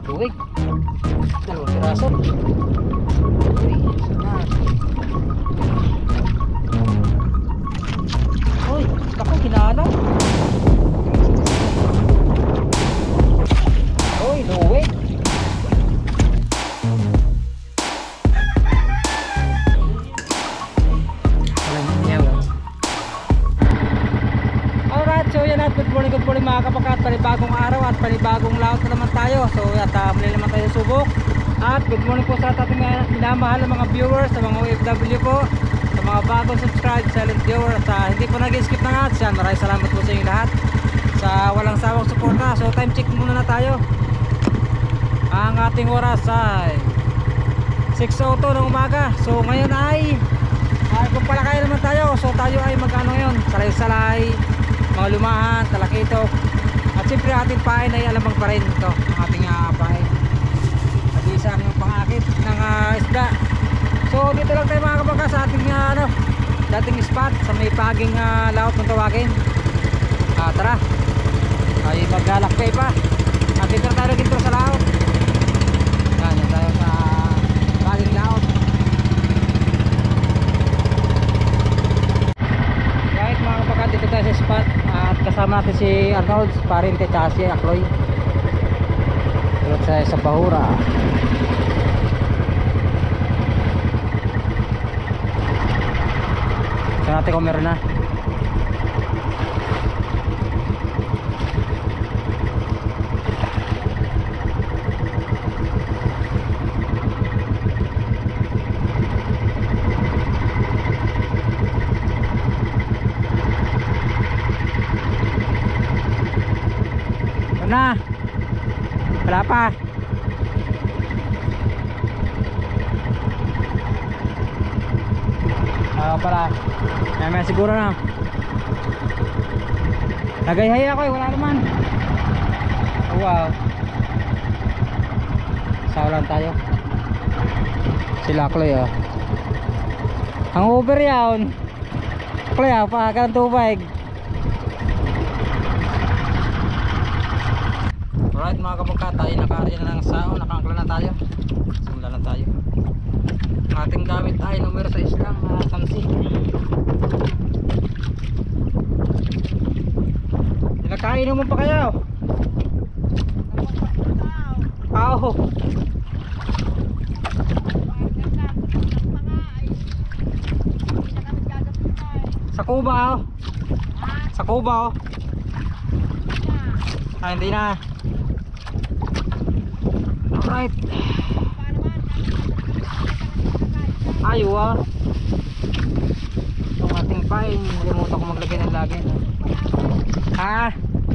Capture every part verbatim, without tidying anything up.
Tuwig. Dalawang piraso. Uy, sana. Uy, ako hinala. Uy, luwig. So yan at good morning, good morning mga kapakat. Panibagong araw at panibagong laot na naman tayo. So at uh, muli naman tayo subok. At good morning po sa ating uh, minamahal ng mga viewers, sa mga O F W po, sa mga bagong subscribe, silent viewers, at uh, hindi po nag-skip ng ads. Yan, maraming salamat po sa inyo lahat sa walang sawang suporta. So time check muna na tayo. Ang ating oras ay six oh two ng umaga. So ngayon ay ay kung palakay naman tayo. So tayo ay mag-ano ngayon, salay-salay, mga lumahan, talakitok, at siyempre ating pain ay alamang pa rin ito ang ating uh, pain at isang pangakit ng uh, isda. So dito lang tayo mga kapagka sa ating uh, ano, dating spot sa may paging uh, laot ng tawagin. uh, Tara ay maglalakbay pa at dito tayo dito sa laot. Yan, yan tayo sa paging laot. Kahit mga kapagka dito tayo sa spot at kasama natin si Arnold, parente, at si Akloy. Tulad sa sa Bahura. Tignan natin kung meron na. Na wala pa. Ah, para may may siguro na nagayhay ako eh, wala naman. Oh, wow, saulan tayo. Sila Kloy oh, ang over yawn Kloy ah, pakakan tubig. Alright mga kapagka, tayo nakaarya na ng sao, nakangkla na tayo. Simula na tayo. Ang ating gamit ay numero sa islang uh, kansi. Nagkainom mo pa kayo? Aho. Sa Cuba oh. Sa Cuba oh. Ah, hindi na. Alright. Ayaw ah. Itong ating pain, nalimutan ko maglagay ng lagay. Ha?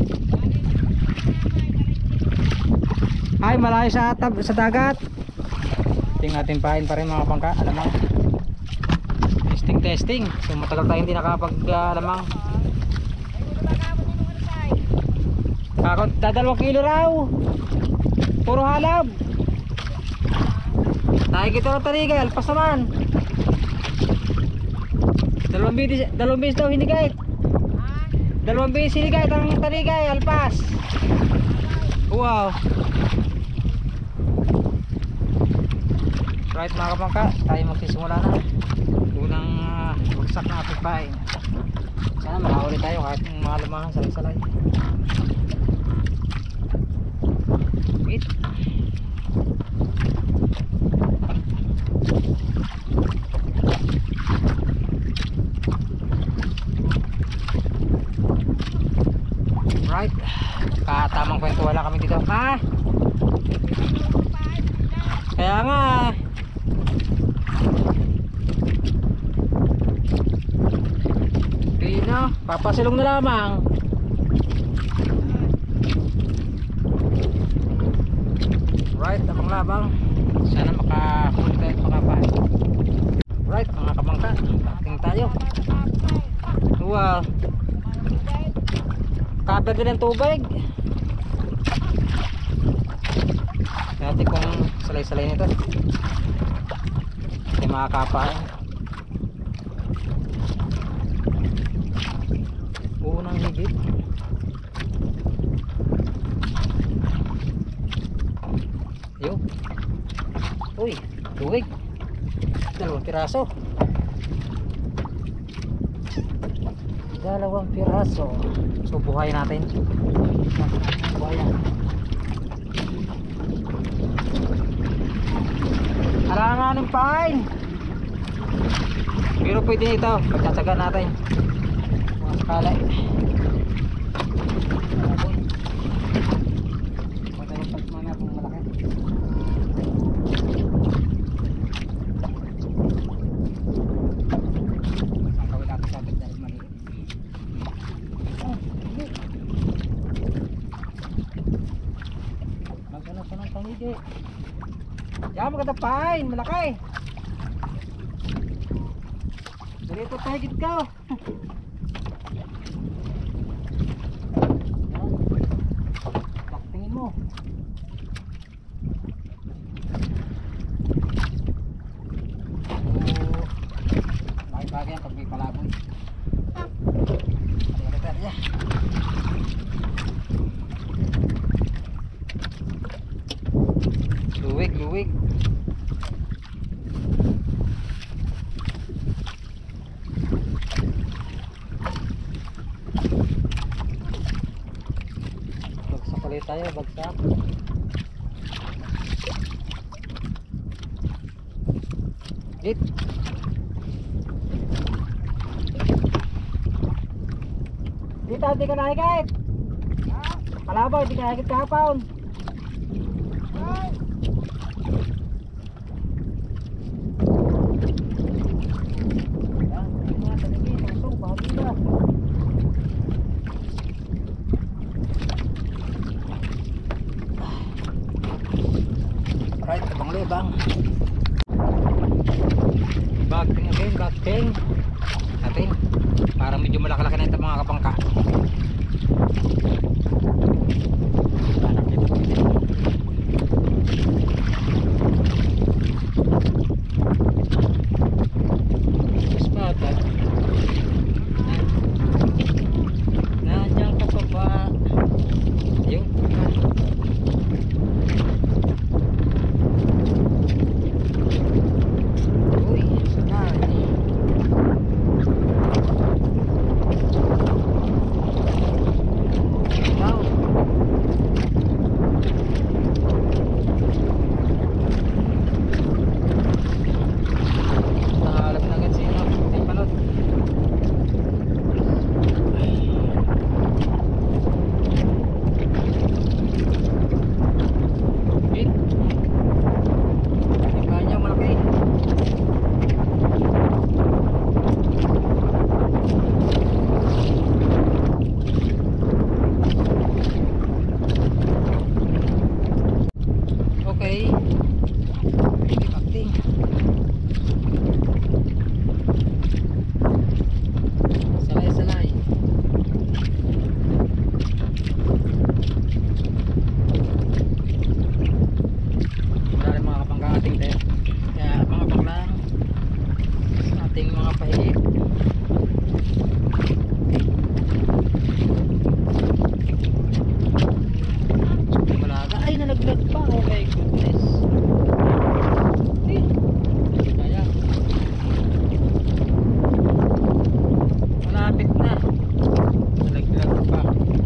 Ay, malayo sa, tab sa dagat. Ting ating pain pa rin mga bangka, alamang. Testing testing. So matagal tayo hindi nakapag uh, alamang. Ako, dadalawang kilo raw. Puro halab. Nakikita ng taligay, alpas naman. Dalawang bis, dalawang bis daw hinigay. Dalawang bis hinigay ang taligay, alpas. Wow. Right mga kapangka, tayo magsisimula na. Unang uh, bagsak na ating pain. Sana makahuli tayo kahit mga lumahan salay-salay. Wait. Right. Katamang kwento wala kami dito. Ha? Kaya nga. Pino, papasilong na lamang. Right, abang labang. Sana makahuli tayo at makapahin. Right, mga kabangka, ating tayo. Wow. Cover din ang tubig. Dati kung salay-salay nito hindi makakapain. Unang higit. Yun. Uy, tuwig. Dalawang piraso. Dalawang piraso. So buhay natin. Buhayan. Alanganin pain. Pero pwede ito. Pagtsatsaga natin. Mga sakala eh. Yan, maganda pain, malaki. Dito tahigit ka. Tingin mo. Laki bagay yan pag may palaboy. Hali-hali niya. Luwig, luwig. Bagsak ulit tayo, bagsak. Hit. Dito, di ka nakikit. Kalabaw, di ka nakikit kahapon. Right, tabang libang. Bagting again, bagting. Natin. Para medyo malaki-laki na ito mga kapangka. Espada. Nandiyan ka pa ba? Ayun. Okay. Acting. Salay-salay. Wala rin mga kapangka ating tayo. Kaya mga paklang sa ating mga pahit. Malaga. Ay, nalaglag pa. Oh my goodness. Kaya malapit na. Nalaglag pa.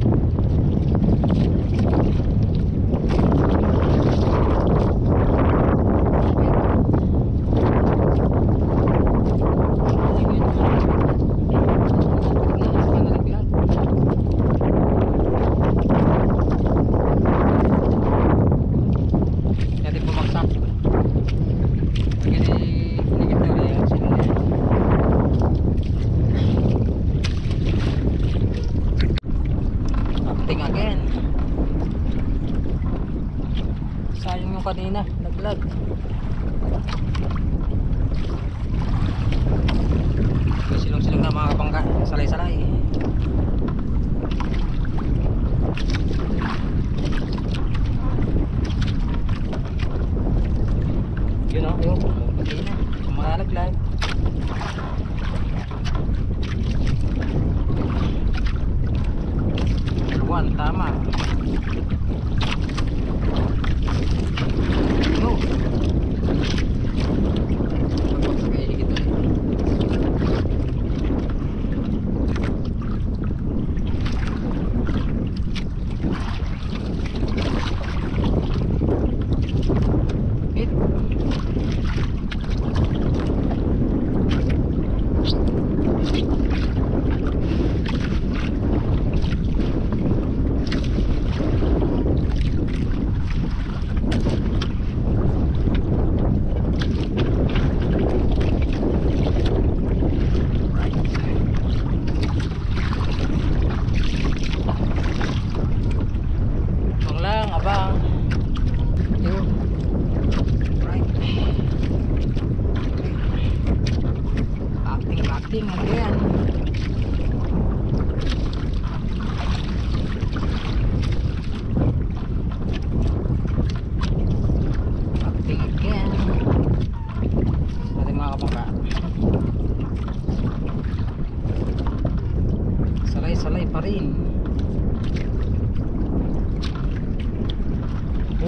Acting again. Sayang yung kanina, naglag. Silong-silong na mga kapangka, salay-salay. Yun o, yun, kanina, sumalalaglag. One, tama.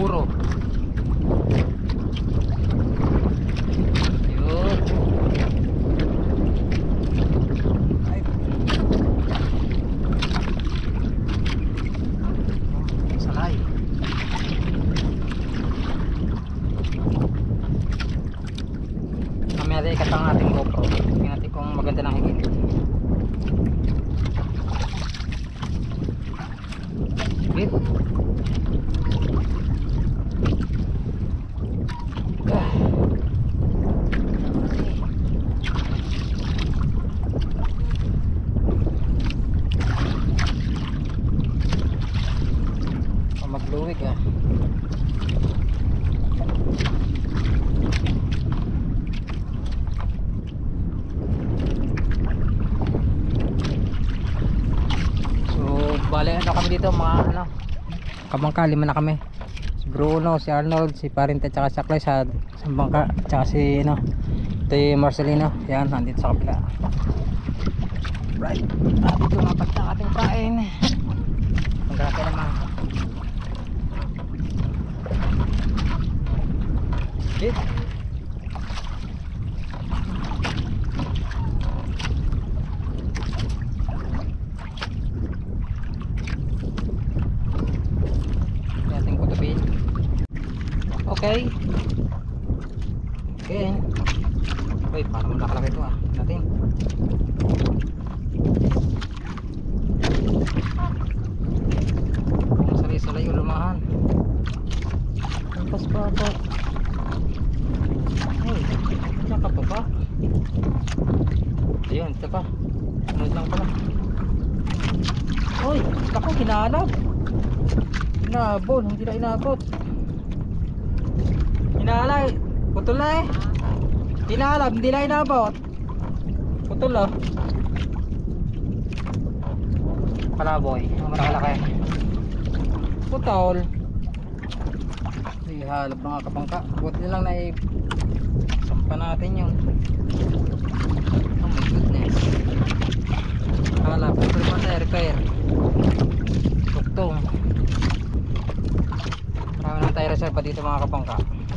puro. Yun. Ay. Salay. Kami natin ikat ang ating GoPro. Tingnan natin kung maganda ng higit. Higit. Magluwig ah. So bale ano kami dito mga ano, kabangka, lima na kami. Si Bruno, si Arnold, si Parente, tsaka si Aklay sa, sa bangka, tsaka si ano, ito yung Marcelino. Yan, nandito sa kapila. Right, at ito nga pati ang ating kain. Ang grabe naman. Shit. Ating kutubin. Okay. Okay. Wait, paano mo nakalaki ito ah? Natin. Kung salay-salay ulumahan. Lampas pa ako. Ay, diyan ka pa ba? Ayun, ito pa. Sunod lang pala. Uy, ako hinalab. Hinabol, hindi na inabot. Hinalay, putol na eh. Hinalab, hindi na inabot. Putol oh. Palaboy, ang malakalaki. Putol. Halap mga kabangka. Buti lang na sampa natin yun. Oh my goodness. Halap, putol pa tayo, repair. Tuktong. Marami lang tayo reserva dito mga kabangka.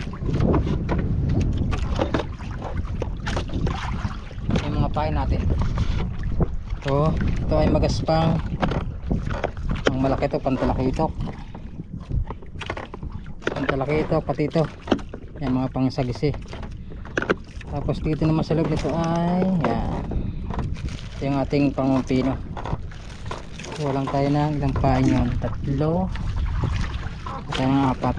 Yung mga pain natin. Ito, ito ay magaspang. Ang malaki ito, pantalakitok. Pantalaki ito, pati ito. Yan mga pangsagisi. Tapos dito naman sa loob nito ay yan. Ito yung ating pangmumpino. Walang tayo ng ilang pain yun. Tatlo. At yung apat.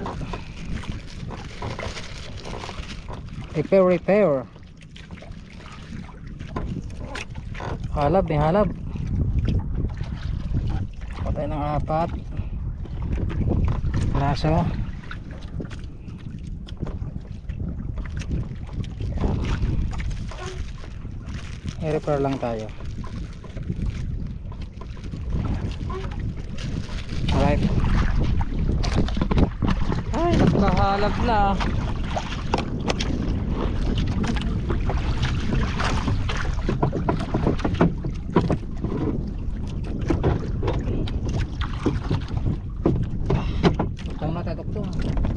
Repair, repair. Halab, may halab. Patay ng apat. Laso. I-repair lang tayo. Alright. Ay, nakahalap na. Tuktong na tayo, tuktong.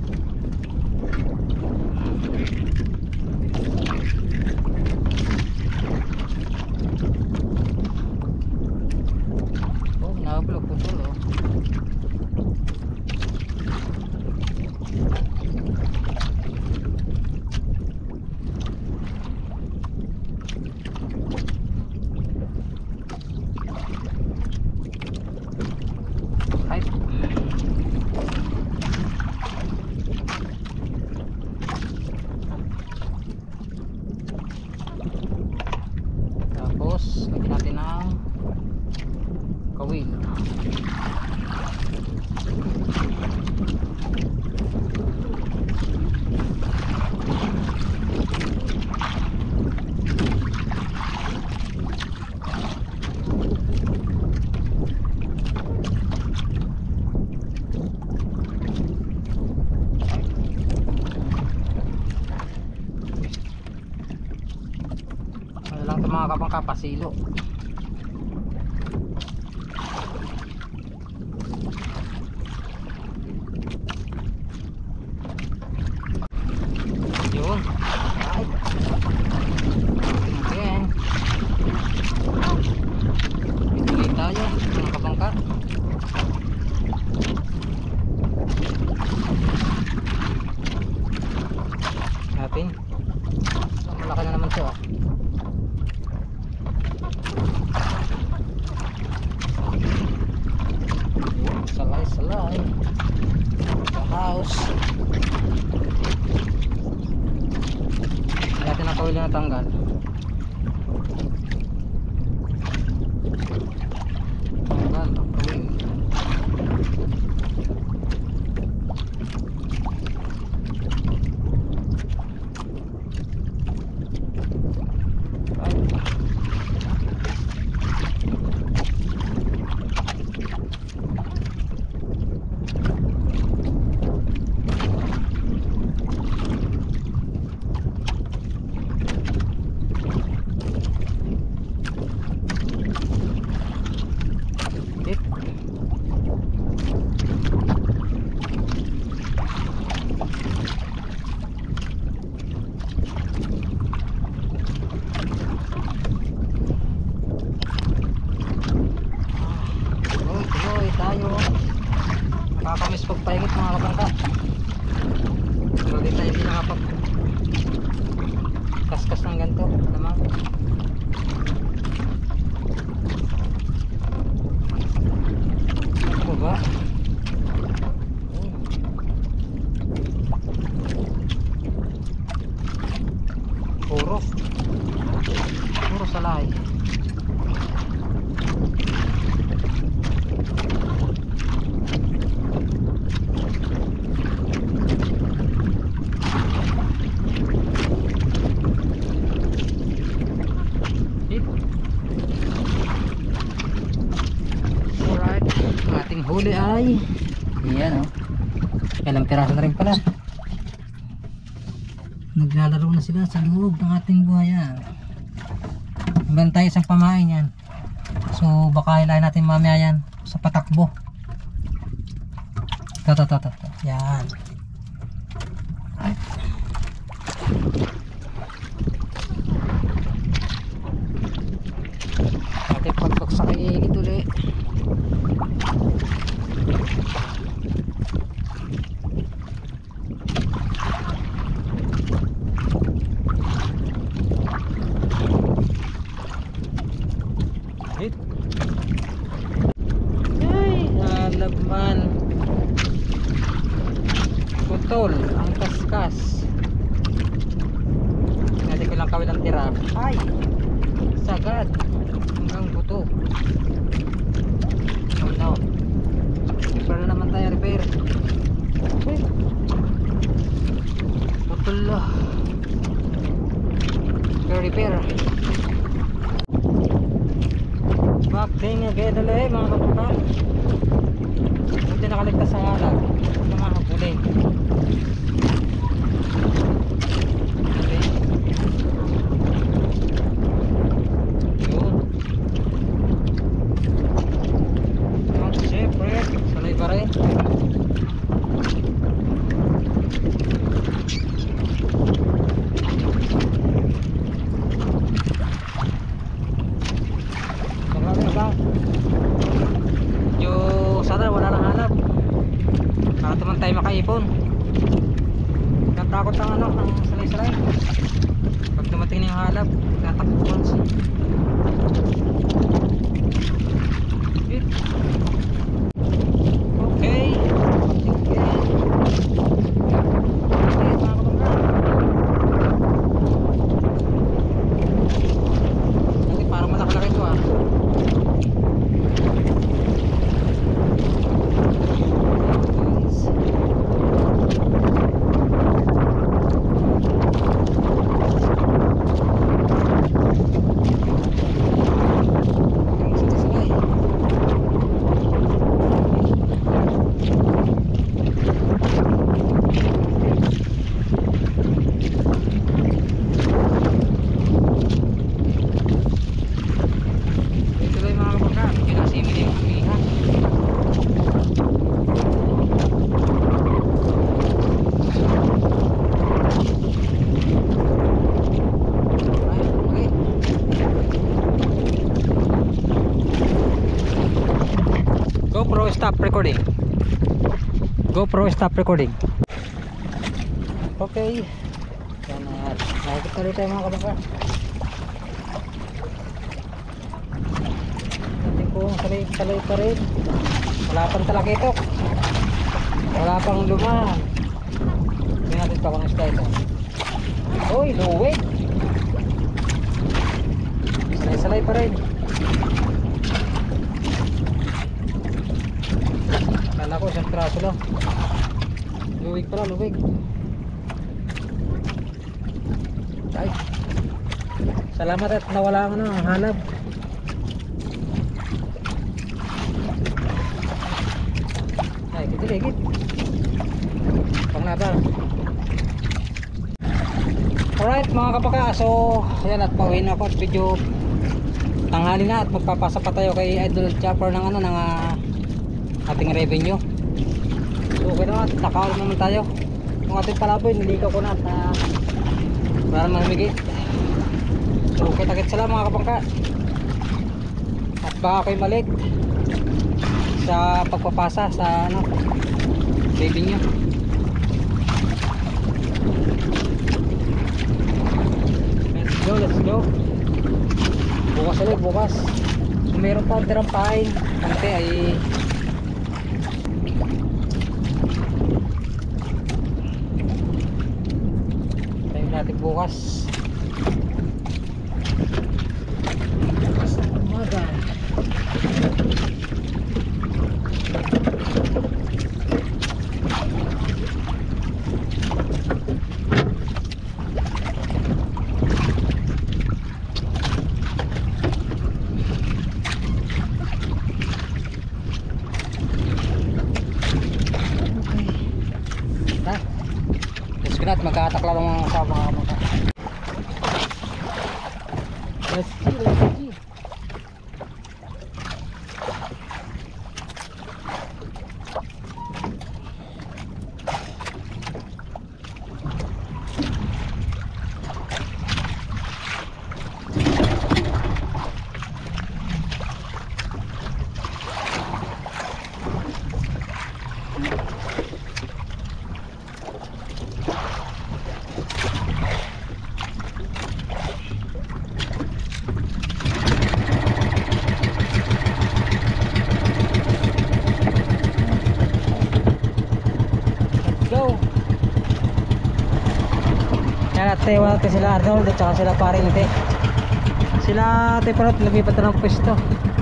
Tapos lagyan natin ng kawil. Mga kabangka, pasilo. kawil na natanggal. Tanggal ang kawil. Nakakamiss pagpaingit mga kabangka. Pero di tayo hindi nakapag kaskas ng ganito naman. Ano ba? Puro Puro salay. Huli ay yan o, ilang piraso na rin pala. Naglalaro na sila sa loob ng ating buhaya. Meron tayo isang pamain yan, so baka hilahin natin mamaya yan sa patakbo. Ito, ito, ito, ito. Yan. Ating pagbaksak ay iigit ulit. Ay, alabman. Putol ang kaskas. Hindi ko lang kawil ang tira. Ay, sagad hanggang buto. Oh no, repair na naman tayo, repair. Okay. Putol lah. Repair, repair. Backding agad ulit mga kapatid. Buti nakaligtas sa halag ng mga hapuling. Okay. Yun. Yun, siyempre sanay pa rin. Yung sana wala nang hanap para naman tayo makaipon. Natakot ang ano, ang salay-salay. Pag dumating na yung halap, natakot once. Okay. Parang malaki-laki ito ah. GoPro stop recording. GoPro stop recording. Okay. Yan na. Nakikita rin tayo mga kabangka. Natin kung salay-salay pa rin. Wala pang talakitok. Wala pang lumahan. Hindi natin pa kung isda ito. Uy, luwig. May salay pa rin. Kala ko isang piraso lang. Luwig pala, luwig. Ay, salamat at nawala ang ano, ang halab. Ay, gigit-gigit. Panglaban. Alright mga kapaka, so ayan at pauwi na ako at video tanghali na at magpapasa pa tayo kay Idol Chopper ng ano, ng uh, ating revenue. So okay na, nakauwi naman tayo. Yung ating palaboy, nilikaw ko na at uh, wala naman humigit. So kita-kit sila mga kapangka. At baka kayo malit sa pagpapasa sa ano, revenue. Let's go, let's go. Bukas ulit, bukas. Kung meron pa tirang pain, kante ay tayo natin bukas. Bukas na umaga. At magkatakla lang mga kasama mga mga. Let's see, let's see. Ate, wala ate sila Arnold at saka sila paring ate. Sila ate parang lumipat na ng pwesto.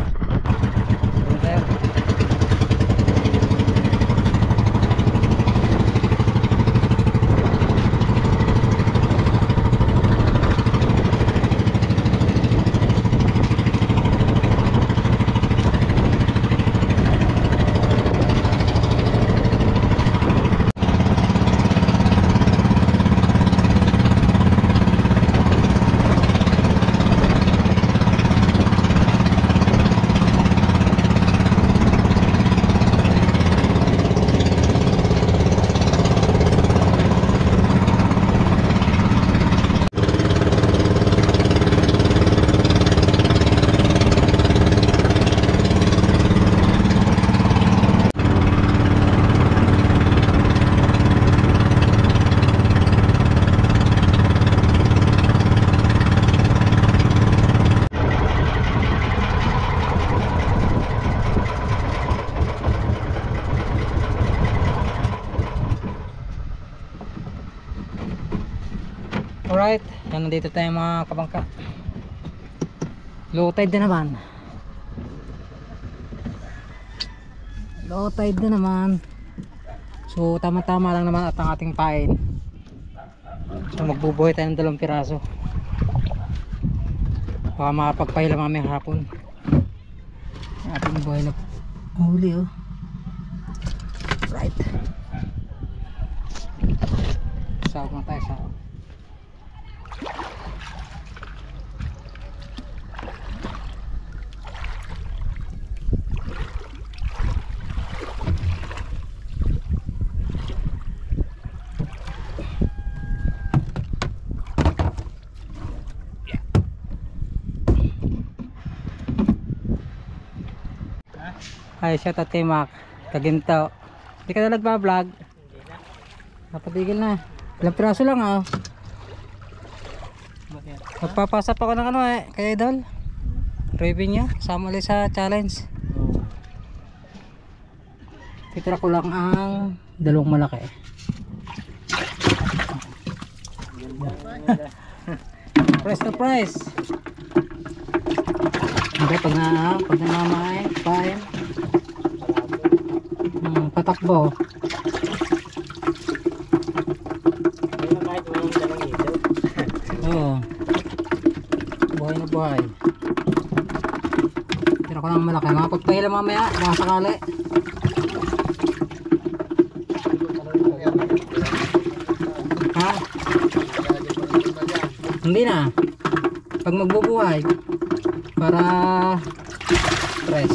Alright, yan, nandito tayo mga kabangka. Low tide na naman. Low tide na naman. So tama-tama lang naman at ang ating pain. So magbubuhay tayo ng dalawang piraso. Baka makapagpahila mamayang hapon. Ating buhay na huli oh. Right. Sawag na tayo, sawag. Ay, shout out kay Mac Kaginto. Hindi ka na nagpa-vlog? Hindi na. Napatigil na. Ilang piraso lang ah. Magpapasa pa ko ng ano eh, kay Idol. Revenue, sama ulit sa challenge. Titira ko lang ang dalawang malaki. Price to price. Okay, pag na, pag namamain, pain. Hmm, patakbo. Kahit walang dalang ito. Oo. Buhay na buhay. Tira ko lang malaki. Mga pagpahila mamaya, baka sakali. Ha? Hindi na. Pag magbubuhay, para press.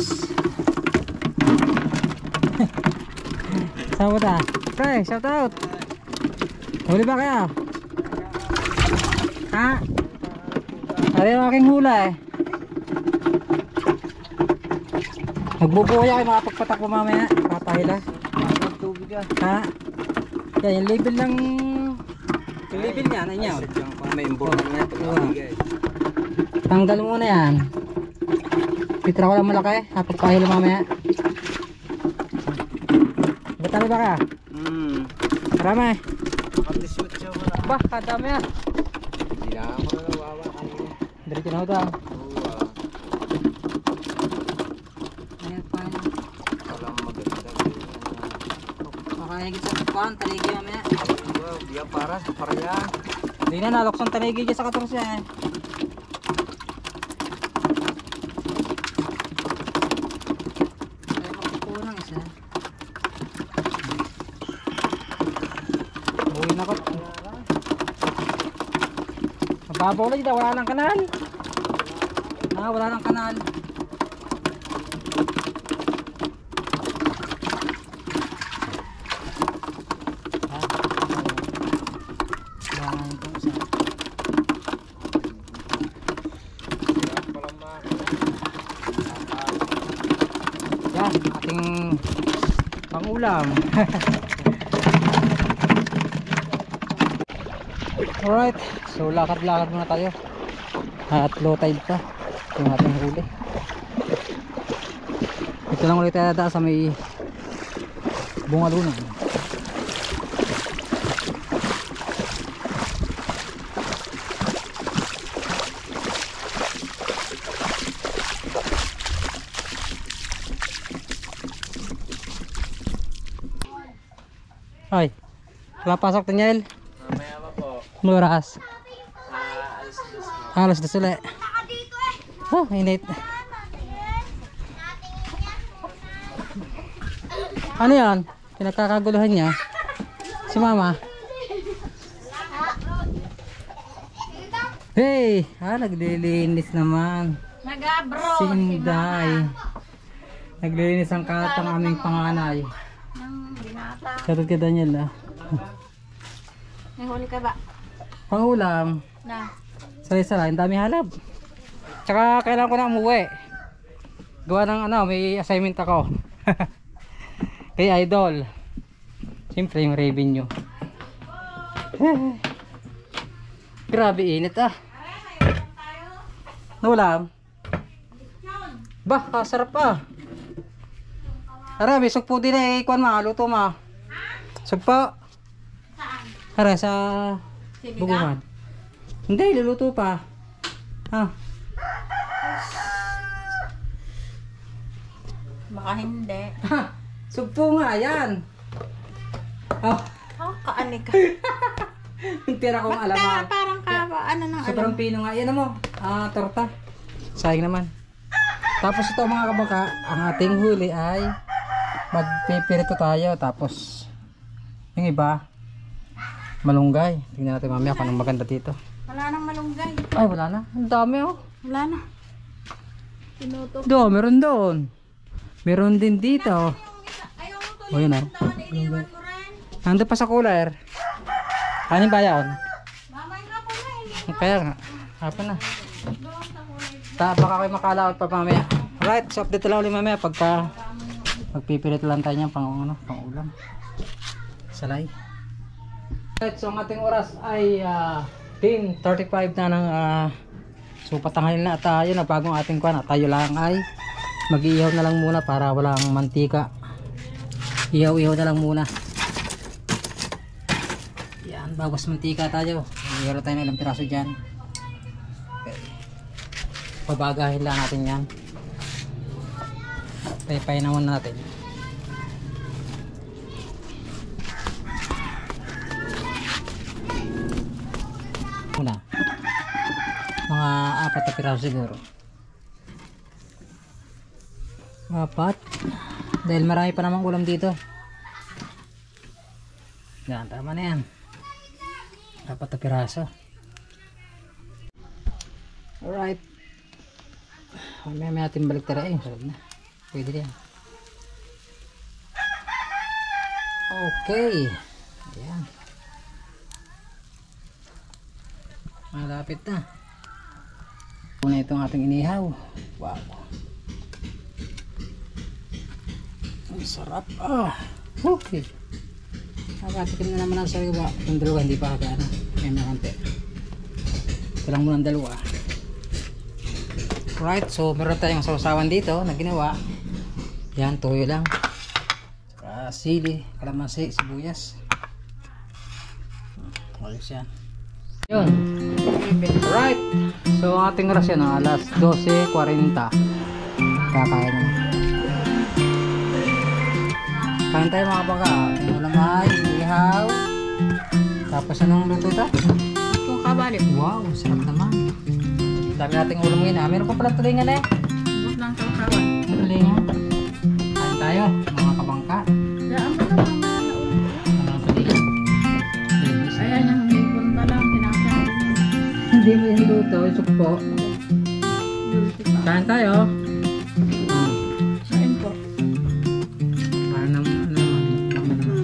Saan mo ta? Pre, shout out. Huli ba kaya? Ha? Ano yung aking hula eh? Magbubuhay ako, makapagpatakbo mamaya. Papahila. Tubig ah. Ha? Yan, yung label ng... Yung label niya, ano niya? May imbornan niya. Tanggal muna yan. Pitra ko lang malaki. Kapagpahila mamaya. Batali ba ka? Hmm. Marami. Nakaplishoot siya ko na. Bah, kadami yan. Hindi na ako na nawawa kanina. Diretso na ito. Oo ah. Ayan pa. Walang maganda. Makahigit sa tukuan, taligi mamaya. Wow, diya para sa paryan. Hindi na, nalokson taligi dyan sa katorse eh. Mababaw lang dito, wala nang kanal. Ah, wala nang kanal. Ah, wala nang itong isa. Yan, ating pangulam. Alright, so lakad-lakad muna tayo at low tide pa yung ating huli. Ito lang ulit tayo sa may bungalunan. Ay, lapasok Daniel. Mamaya pa po. Oras. Ah, alas dos na. Halos na sila. Oh, init. Ano yan? Pinagkakaguluhan niya. Si mama. Hey! Ah, naglilinis naman. Nagabro. Si Inday. Naglilinis ang katang aming panganay. Nang binata. Shoutout kay Daniel ah. May huli ka ba? Pangulam. Na. Sala-sala, ang dami halab. Tsaka kailangan ko na umuwi. Gawa ng ano, may assignment ako. Kay Idol. Siyempre yung revenue. Grabe init ah. Nulam. Bah, kasarap ah. Ara, may sugpo din eh. Kuan ma, luto ma. Sugpo. Ara, sa bugungan. Hindi, luluto pa. Ha? Baka hindi. Ha? Sugpo nga, yan. Oh, Oh, kaani ka. yung tira kong Ba't alaman. ka, parang ka ba? Ano nang Sobrang alam? pino nga. Yan mo. Ah, torta. Sayang naman. Tapos ito mga kabaka, ang ating huli ay magpipirito tayo. Tapos yung iba, malunggay. Tingnan natin mamaya kung anong maganda dito. Wala nang malunggay. Ay, wala na. Ang dami oh. Wala na. Tinutok. Do, meron doon. Meron din dito. Ayaw mo O yun oh. iniwan ko rin. Nandun pa sa cooler. Kanin ba yan? Mamay ka po na. Hindi Kaya nga. Hapon na. doon sa kulay. Ta baka kayo makalaot pa mamaya. Alright, so update lang ulit mamaya pagka magpipilit lang tayo niyan pang, ano, pang ulam. Salay. Alright, so ang ating oras ay uh, ten thirty-five na ng uh, so patanghal na tayo na bagong ating kuwan at tayo lang ay mag-iihaw na lang muna para walang mantika. Ihaw-ihaw na lang muna. Yan, bawas mantika tayo. Ihaw tayo ng ilang piraso dyan. Okay. Pabagahin lang natin yan. Paypay naman natin. Una. Mga apat na piraso siguro. Apat. Dahil marami pa namang ulam dito. Yan, tama na yan. Apat na piraso. Alright. May may natin balik tara eh. Sarap na. Pwede yan. Okay. Ayan. Malapit na. Una itong ating inihaw. Wow. Ang sarap. Ah. Okay. Nakatikim na naman ang sariwa. Itong dalawa hindi pa kagana. May nakante. Ito lang muna ang dalawa. Right, so meron tayong sausawan dito na ginawa. Yan, toyo lang. Saka sili, kalamansi, sibuyas. Alis yan. Yun. Right. So ating oras yan, no? alas dose forty. Kakain na. Kain tayo mga baka. Ating ulam ay ihaw. Tapos anong luto ito? Kung kabalik. Wow, sarap naman. Dami nating ulam ngayon ah. Meron pa pala tulingan eh. Bus lang sa usawan. Tulingan. Kain tayo, mga kabangka. Daan mo na mga na ulam. Ano tulingan? Ayan yung hipon pa lang. Pinakasabi mo. Hindi mo yung luto, isukpo. Kain tayo. Hmm. Kain po. Kain naman, ano naman. Naman naman.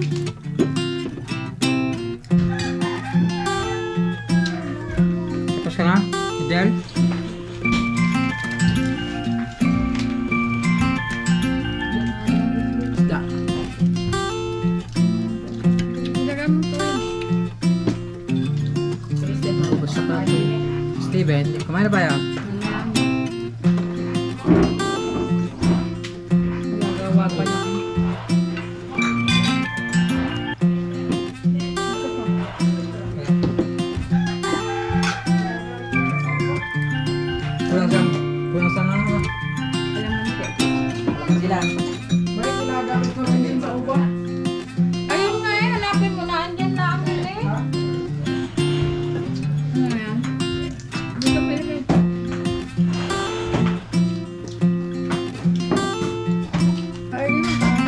Tapos ka na, Idel? Isda. Ilagan mo po yun. Gusto ka. Steven, kumain na ba yan? Gagawa pa lang. Kulang saan? Kulang saan lang ba? Alam mo po. Alam sila. Ayun nga eh. Hanapin mo na. Andyan na ang eh. Ano yan? Dito pwede. Ayun.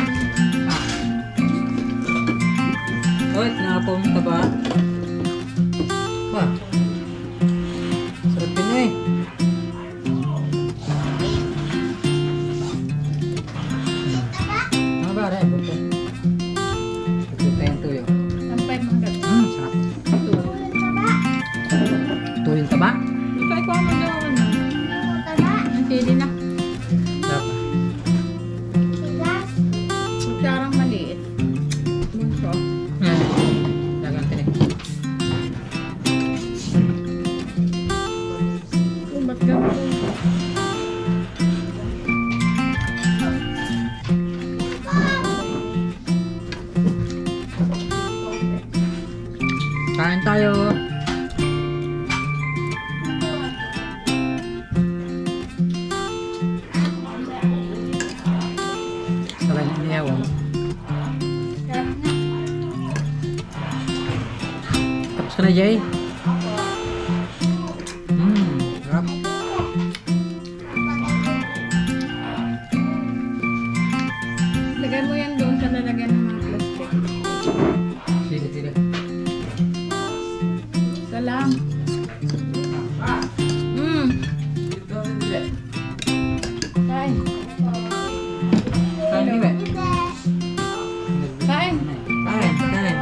Oy, tinapong taba. Wah. Sarap din eh. Ano ba rin? Buto. Buto tayong tuyo. Sampay mga gato. Hmm, sarap. Tuyong taba? Ikaw ikaw mo daw ano. Ang sili na. Sarap. Kutsarang maliit. Bunso. Yan. Dagang tinik. Kung ba't ganito? Kain tayo. Sabay na niyaw. Tapos ka na, Jay? Hmm, sarap. Lagay mo yan doon sa lalagyan ng mga plastic. Sili, sili. Isa lang. Mm. Kain. Kain, di ba? Kain. Kain, kain.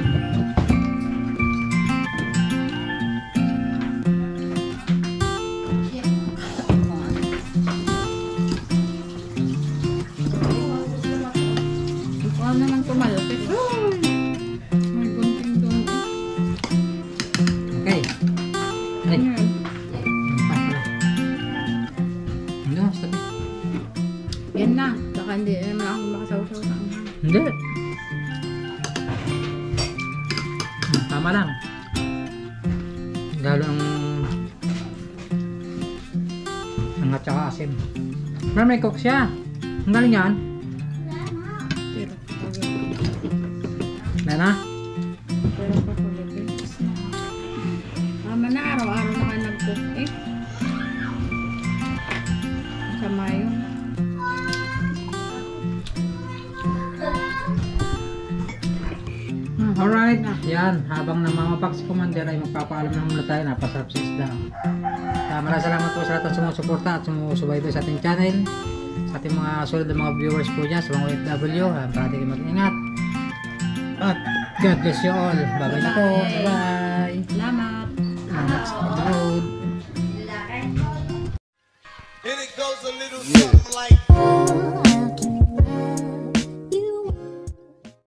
Ikaw naman tumalapit. May gunting doon. Okay. Ay, Ayan. pa pala. Hindi, sabi. Yan na. Saka hindi naman ako makasawsaw na. Hindi. Hmm, tama lang. Lalo ang Ang at saka asim. Pero may cook siya. Ang galing yan. Pero, Na na? pero pa ko lagi. Mama na araw-araw na nga nag-cook eh. Sama yun. Hmm, alright. Yan. Habang namamapak si Commander ay magpapaalam na muna tayo. Napasarap sa isda. Uh, maraming salamat po sa lahat ng sumusuporta at sumusubaybay sa ating channel. Sa ating mga solid na mga viewers po dyan sa mga O F W. Uh, parati kayo mag-ingat. At God bless you all. Bye-bye na po. Bye-bye. Salamat.